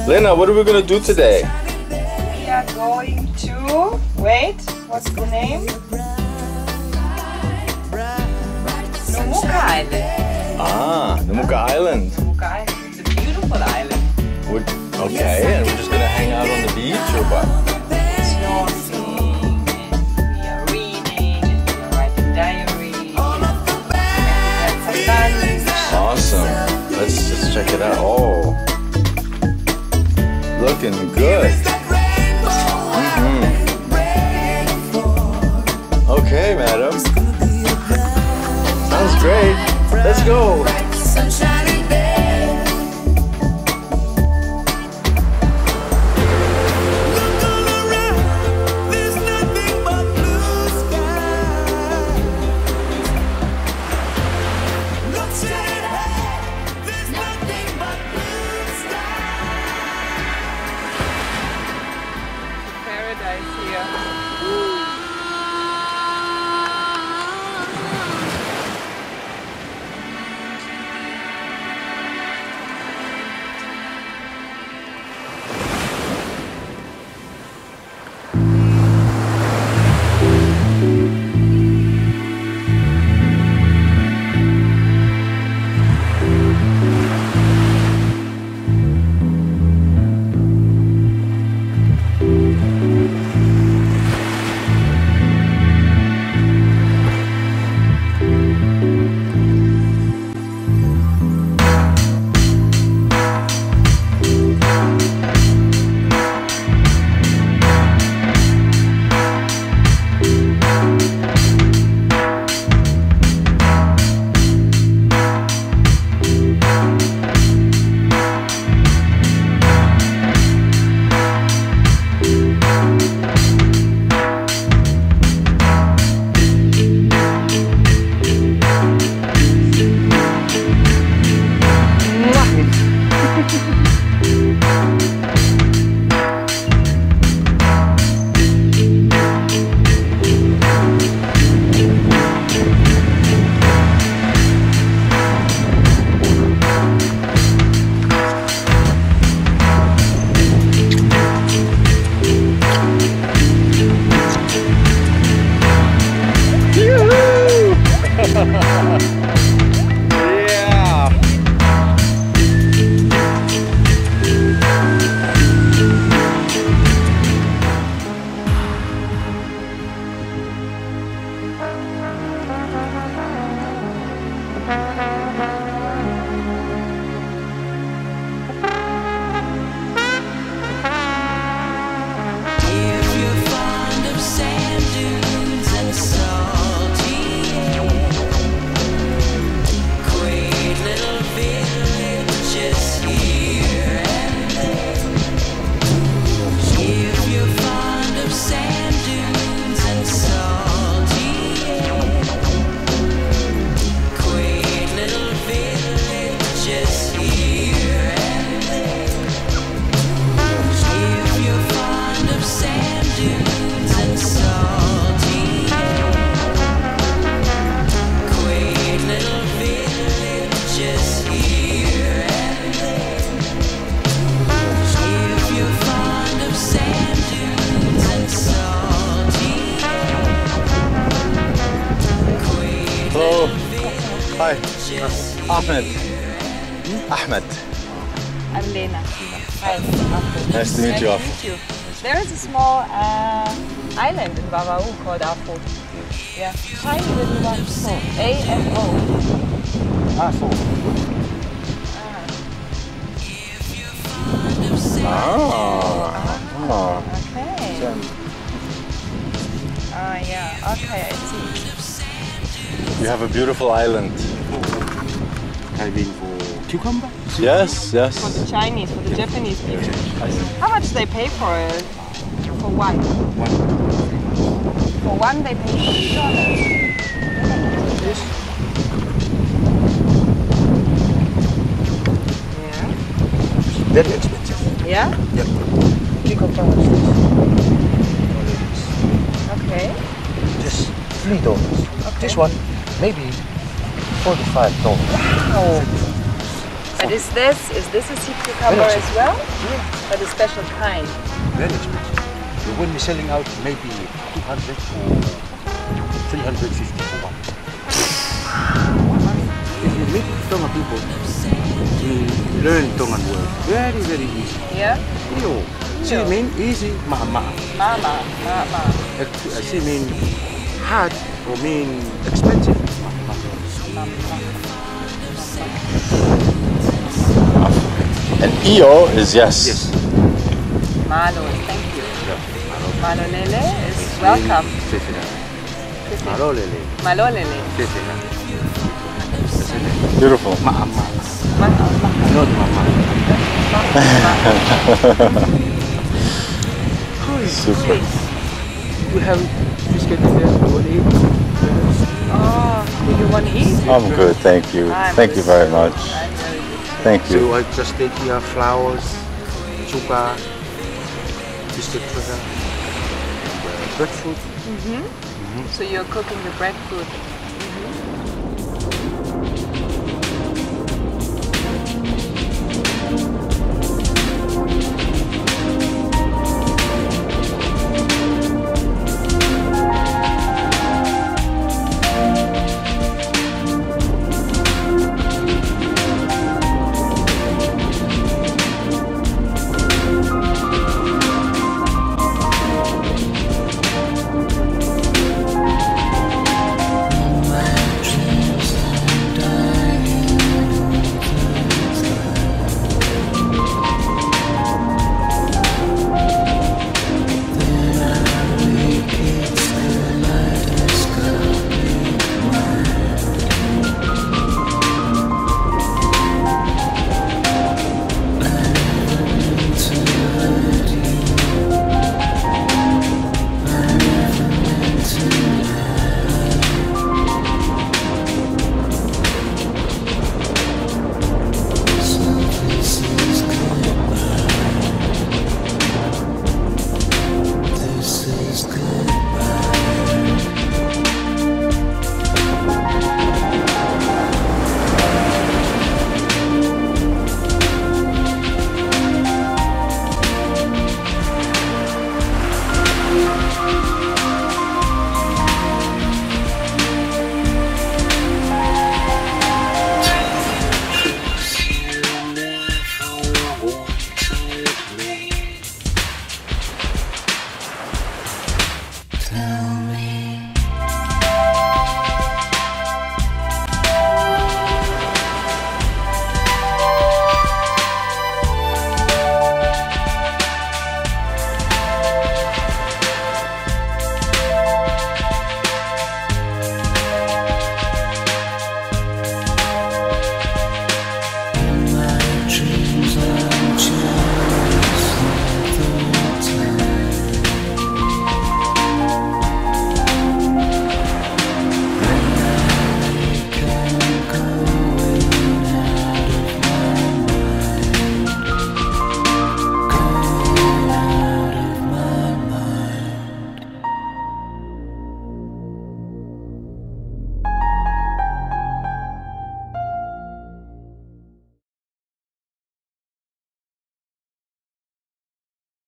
Lena, what are we gonna do today? We are going to, wait, what's the name? Nomuka Island. Ah, Nomuka Island. Nomuka Island. It's a beautiful island. Okay, and we're just gonna hang out on the beach or what? Snorkeling, and we are reading, and we are writing diaries, and we have some lunch. Awesome. Let's just check it out. Oh, looking good. Okay, madam. Sounds great. Let's go. Paradise here. Yeah. If you're fond of sand dunes and salty air, quaint little villages here and there. If you're fond of sand dunes and salty air, quaint little villages here and there. If you're fond of sand dunes and salty air, quaint little villages here and there. If you're fond of sand dunes and salty air, quaint Hello. little Hi. villages Ahmed. Ahmed. I'm Lena. Hi. Nice to meet you. There is a small island in Vavau called Afo. Yeah, tiny little one. A-F-O. Afo. Ah. Okay. Yeah. Okay, I see. You have a beautiful island. I mean for cucumber? Yes, For yes. the Chinese, for the Japanese people. How much they pay for it? For one? For one they pay $3. This? Yeah. Very expensive. Yeah? Yep. Cucumber is this. Okay. This $3. Okay. This one maybe $45. Oh. And is this a sea cucumber as well? Yeah, But a special kind? very expensive. So when we're selling out, maybe 200 or 350 for one. If you meet Tonga people, you learn Tongan word very, very easy. Yeah? Iyo. See mean easy, mama. Mama. See mean hard or mean expensive. And iyo is yes. Yes. Malo, thank you. Yeah. Malolele is welcome. Malolele. Malolele. Beautiful. Mama. Mama. Not mama. Super. We have biscuit there. Oh, do you want to eat? I'm good, thank you. Thank you very much. I'm very good. Thank you. So I just take here flowers, sugar, biscuit sugar, breadfruit. So you're cooking the breadfruit.